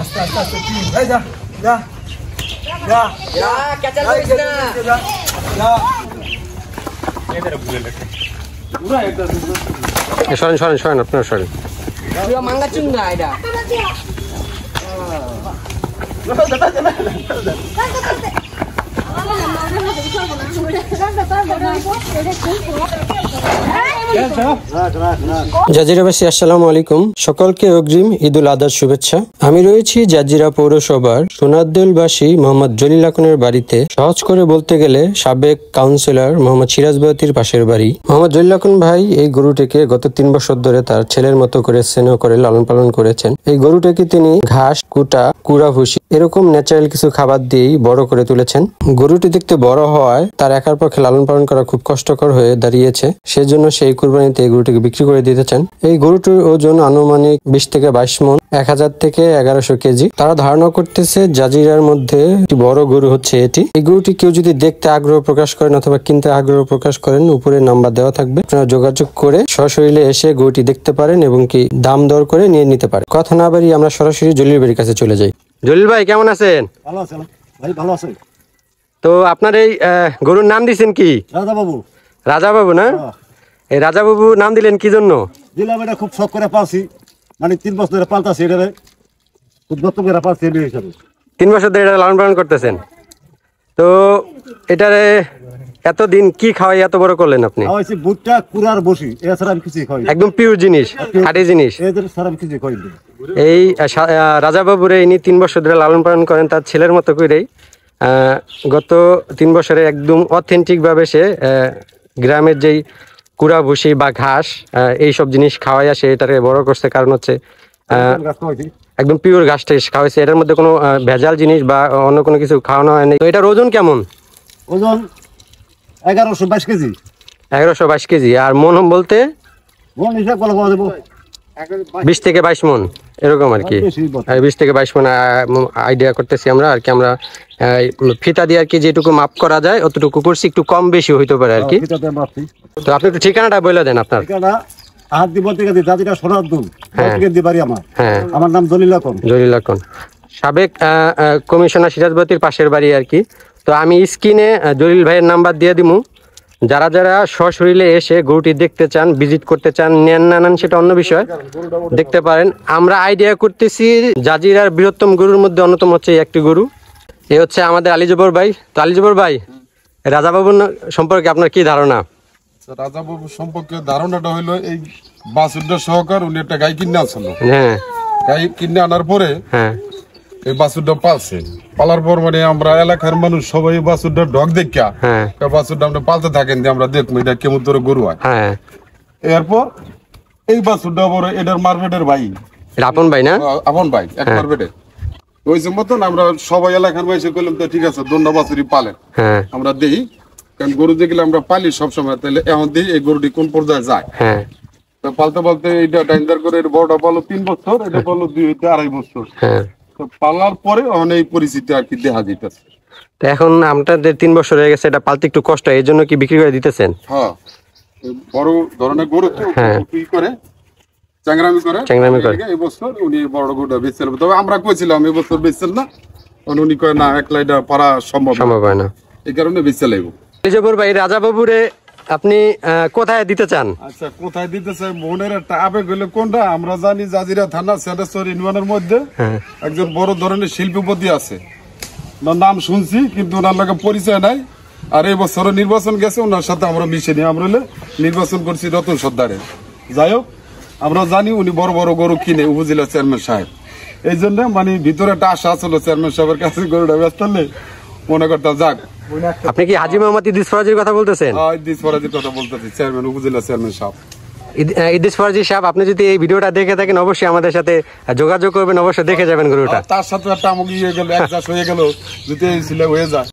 আস্তে আস্তে আস্তে এই যা যা যা যা ক্যাচ করিস না যা যা এদের ভুলে লেখা পুরো এটা সরেন সরেন সরেন আপনারা সরেন পুরো মাঙ্গা চুঙ্গা এটা জাজিরাবাসী আসসালামু আলাইকুম, সকলকে অগ্রিম ঈদুল আজহার শুভেচ্ছা। আমি রয়েছি জাজিরা পৌরসভার সোনারদেলবাসী মোহাম্মদ জলিল আকনের বাড়িতে। সহজ করে বলতে গেলে সাবেক কাউন্সিলর মোহাম্মদ সিরাজ বয়াতির পাশের বাড়ি। মোহাম্মদ জলিল আকন ভাই এই গরুটিকে গত 3 বছর ধরে তার ছেলের মতো করে স্নেহ করে লালন পালন করেছেন। এই গরুটাকে তিনি ঘাস, কুটা, কুড়া ভুসি এরকম ন্যাচারাল কিছু খাবার দিয়েই বড় করে তুলেছেন। গরুটি দেখতে বড় হওয়ায় তার একার পক্ষে লালন পালন করা খুব কষ্টকর হয়ে দাঁড়িয়েছে। সেজন্য সেই কুরবানিতে এই গরুটিকে বিক্রি করে দিতেছেন। এই গরুটির ওজন আনুমানিক 20 থেকে 22 মণ, 1000 থেকে 1100 কেজি। তারা ধারণা করতেছে জাজিরার মধ্যে একটি বড় গরু হচ্ছে এটি। এই গরুটি কেউ যদি দেখতে আগ্রহ প্রকাশ করেন অথবা কিনতে আগ্রহ প্রকাশ করেন, উপরে নাম্বার দেওয়া থাকবে, আপনারা যোগাযোগ করে সশরীরে এসে গরুটি দেখতে পারেন এবং কি দাম দর করে নিয়ে নিতে পারেন। কথা না বাড়িয়ে আমরা সরাসরি জলিল ভাইয়ের কাছে চলে যাই। জলিল ভাই কেমন আছেন? ভালো আছেন ভাই? ভালো আছেন। তো আপনার এই গরুর নাম দিয়েছেন কি? রাজা বাবু। রাজা বাবু না? এই রাজা বাবু নাম দিলেন কি জন্য? দিলাম, এটা খুব শখ করে পালছি, মানে 3 বছর ধরে পালতাছি, এটারে খুব যত্ন করে পালছি এই হিসাবে। 3 বছর ধরে এটা লালন পালন করতেছেন। তো এটারে এতদিন কি খাওয়াই এত বড় করলেন আপনি? খাওয়াইছি ভুট্টা, কুড়ার বসি, এছাড়া আমি কিছুই খাই। একদম পিওর জিনিস, খাঁটি জিনিস। এদের ছাড়া আমি কিছুই খাই। এই রাজা বাবুরে ইনি 3 বছর ধরে লালন পালন করেন তার ছেলের মতো করেই। গত 3 বছরে একদম অথেন্টিক ভাবে সে গ্রামের যেই কুড়া ভুসি বা ঘাস এইসব জিনিস খাওয়াই আসে এটাকে বড় করছে। কারণ হচ্ছে একদম পিওর ঘাসটা খাওয়াইছে, এটার মধ্যে কোনো ভেজাল জিনিস বা অন্য কোনো কিছু খাওয়ানো হয়নি। তো এটার ওজন কেমন? ওজন 1122 কেজি। 1122 কেজি। আর মন বলতে মন হিসাব করে পাওয়া যাবো 20 থেকে 22 মণ এরকম আর কি। 20 থেকে 22 মণ আইডিয়া করতেছি আমরা আর কি। আমরা ফিতা দিয়ে আর কি যেটুকু মাপ করা যায় অতটুকু করছি, একটু কম বেশি হইতে পারে আর কি। তো আপনি একটু ঠিকানাটা বলে দেন আপনার। হাত দিব থেকে জাজিরা সোনারদুল বাড়ি আমার। হ্যাঁ, আমার নাম জলিল আকন। জলিল আকন, সাবেক কমিশনার সিরাজ বয়াতির পাশের বাড়ি আর কি। তো আমি স্ক্রিনে জলিল ভাইয়ের নাম্বার দিয়ে দিমু। যারা যারা সশরীরে এসে গরুটি দেখতে চান, ভিজিট করতে চান, নেন না নেন সেটা অন্য বিষয়, দেখতে পারেন। আমরা আইডিয়া করতেছি জাজিরার বৃহত্তম গরুর মধ্যে অন্যতম হচ্ছে একটি গরু। এ হচ্ছে আমাদের আলী জবর ভাই। তো আলী জবর ভাই, রাজা বাবুর সম্পর্কে আপনার কি ধারণা? রাজা বাবু সম্পর্কে ধারণাটা হইলো এই বাছুরটা সহকার উনি একটা গাই কিনে আনছিল। হ্যাঁ, গাই কিনে আনার পরে হ্যাঁ এই বাছুরটা পালছে। পালার পর মানে আমরা এলাকার মানুষ সবাই বাছুরটা ঢক দেখা বাছুরটা আমরা পালতে থাকেন যে আমরা দেখবো এটা কেমন ধরে গরু হয়। এরপর এই বাছুরটা বড় এটার মারপেটের ভাই, আপন ভাই না? আপন ভাই, এক মারপেটের। ওই যে মতন আমরা সবাই এলাকার ভাই করলাম তো ঠিক আছে দন্ডা বাছুরি পালেন, আমরা দেখি। কারণ গরু দেখলে আমরা পালি সবসময়, তাহলে এখন দেখি এই গরুটি কোন পর্যায়ে যায়। তো পালতে পালতে এটা ডাইন্ডার করে বড়টা পালো 3 বছর, এটা পালো 2 থেকে 2.5 বছর। তো পালার পরে অনেক পরিস্থিতি আর কি দেখা যেতেছে। তো এখন আপনাদের 3 বছর হয়ে গেছে, এটা পালতে একটু কষ্ট, এই জন্য কি বিক্রি করে দিতেছেন? হ্যাঁ, বড় ধরনের গরু কি করে চাংরামি করে এই বছর উনি বড় গরুটা বেচছিল। তবে আমরা কইছিলাম এই বছর বেচছেন না, উনি কয় না একলা এটা পারা সম্ভব হয় না, এই কারণে বেচতে লাগবে। জবর ভাই, রাজা বাবুরে আপনি কোথায় দিতে চান? আচ্ছা, কোথায় দিতে চাই মনের একটা আবেগ হইলে কোনটা আমরা জানি জাজিরা থানা সেদেশ্বর ইউনিয়নের মধ্যে একজন বড় ধরনের শিল্পপতি আছে, নাম শুনছি কিন্তু ওনার লগে পরিচয় নাই। আর এই বছর নির্বাচন গেছে, ওনার সাথে আমরা মিশে নিয়ে আমরা নির্বাচন করছি রতন সর্দারে। যাই হোক, আমরা জানি উনি বড় বড় গরু কিনে, উপজেলা চেয়ারম্যান সাহেব। এই জন্য মানে ভিতরে একটা আশা ছিল চেয়ারম্যান সাহেবের কাছে গরুটা ব্যস্ত হলে মনে করতাম যাক। আপনি কি হাজী মোহাম্মদ ইদ্রিস ফরাজির কথা বলতেছেন? ইদ্রিস ফরাজির কথা বলতেছি, চেয়ারম্যান, উপজেলা চেয়ারম্যান সাহেব ইদ্রিস ফরাজি সাহেব। আপনি যদি এই ভিডিওটা দেখে থাকেন অবশ্যই আমাদের সাথে যোগাযোগ করবেন, অবশ্যই দেখে যাবেন গরুটা। তার সাথে একটা আমাকে ইয়ে গেল, এক চাষ হয়ে গেল, যদি হয়ে যায়।